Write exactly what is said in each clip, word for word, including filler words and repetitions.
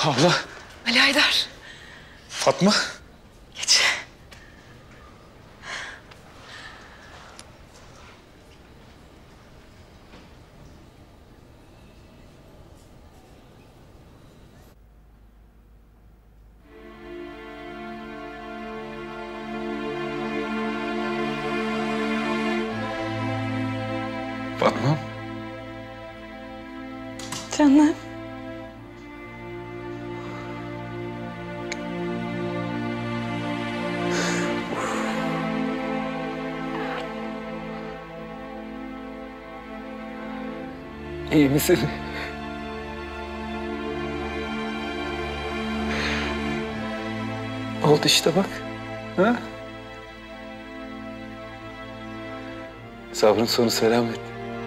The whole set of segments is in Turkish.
Abla. Ali Haydar. Fatma. Geç. Fatma. Canım. İyi misin? Oldu işte bak. Ha? Sabrın sonu selamet.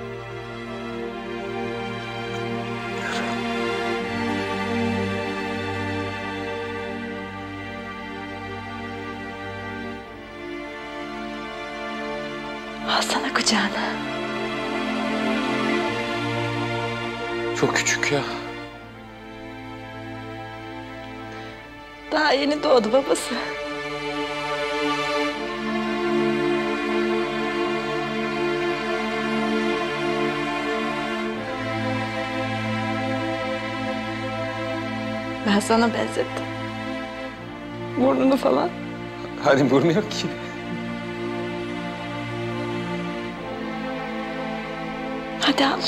Alsana kucağına. Çok küçük ya. Daha yeni doğdu babası. Ben sana benzettim. Burnunu falan. Hani burnu yok ki. Hadi al.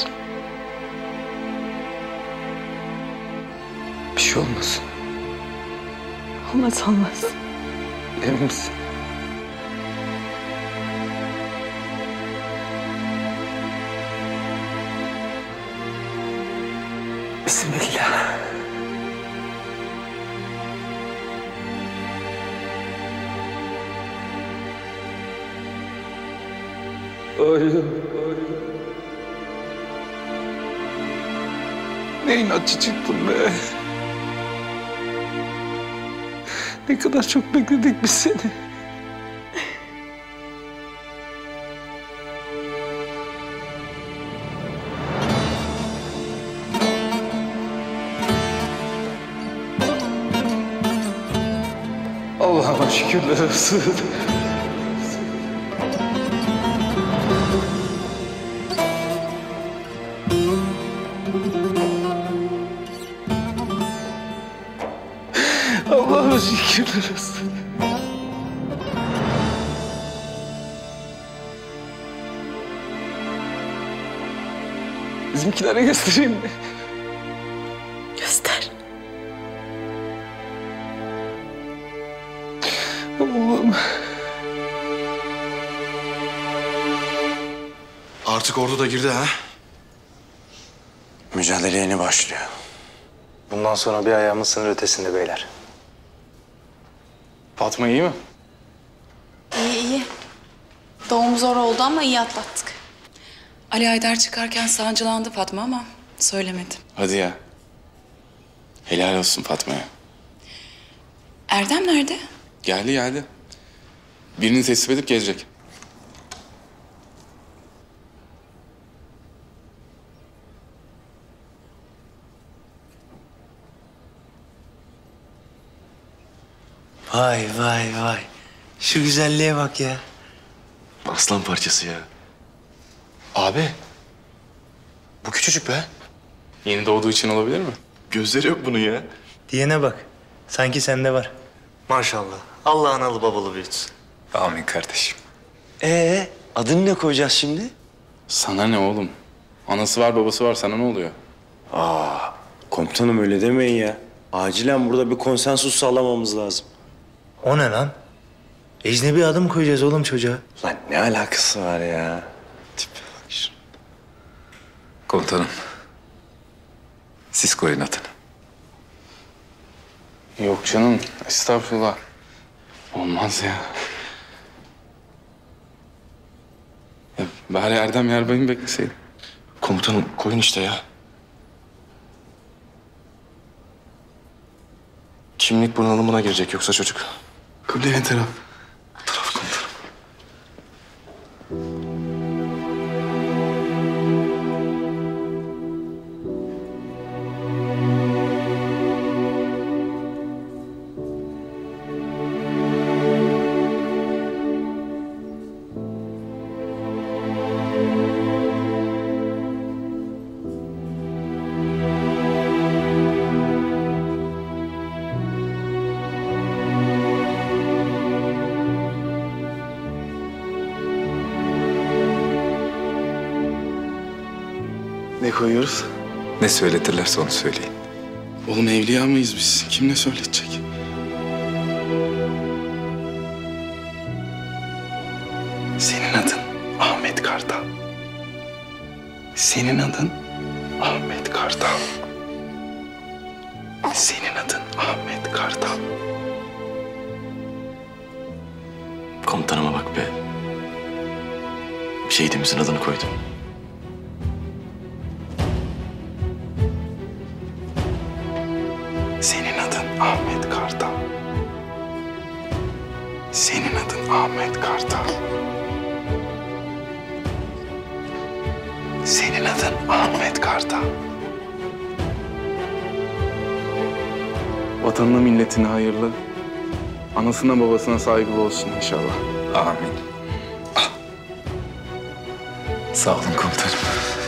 Bir şey olmaz. Olmaz olmaz. Emin misin? Bismillah. Oğlum, oğlum. Ne inatçı çıktın be. Ne kadar çok bekledik biz seni. Allah'ıma şükürler olsun. Allah'ıma şükürler olsun. Bizimkilere göstereyim mi? Göster. Allah'ım. Artık ordu da girdi ha? Mücadele yeni başlıyor. Bundan sonra bir ayağımız sınır ötesinde beyler. Fatma iyi mi? İyi iyi. Doğum zor oldu ama iyi atlattık. Ali Haydar çıkarken sancılandı Fatma ama söylemedi. Hadi ya. Helal olsun Fatma'ya. Erdem nerede? Geldi geldi. Birini teslim edip gelecek. Vay vay vay. Şu güzelliğe bak ya. Aslan parçası ya. Abi. Bu küçücük be. Yeni doğduğu için olabilir mi? Gözleri yok bunun ya. Diyene bak. Sanki sende var. Maşallah. Allah analı babalı büyütsün. Amin kardeşim. Ee, adını ne koyacağız şimdi? Sana ne oğlum? Anası var babası var, sana ne oluyor? Komutanım öyle demeyin ya. Acilen burada bir konsensus sağlamamız lazım. O ne lan? Ecnebi adım koyacağız oğlum çocuğa. Lan ne alakası var ya? Tipe bak şuna. Komutanım. Siz koyun adını. Yok canım, estağfurullah. Olmaz ya. Ya bari Erdem Yarbay'ı bekleseydim. Komutanım koyun işte ya. Kimlik bunalımına girecek yoksa çocuk. Kıbleli taraf. Taraf komutanım. Ne koyuyoruz? Ne söyletirlerse onu söyleyin. Oğlum evliya mıyız biz? Kim ne söyletecek? Senin adın Ahmet Kartal. Senin adın Ahmet Kartal. Senin adın Ahmet Kartal. Komutanıma bak be. Şehidimizin adını koydum. Senin adın Ahmet Kartal. Senin adın Ahmet Kartal. Senin adın Ahmet Kartal. Vatanına milletine hayırlı, anasına babasına saygılı olsun inşallah. Amin. Ah. Sağ olun komutanım.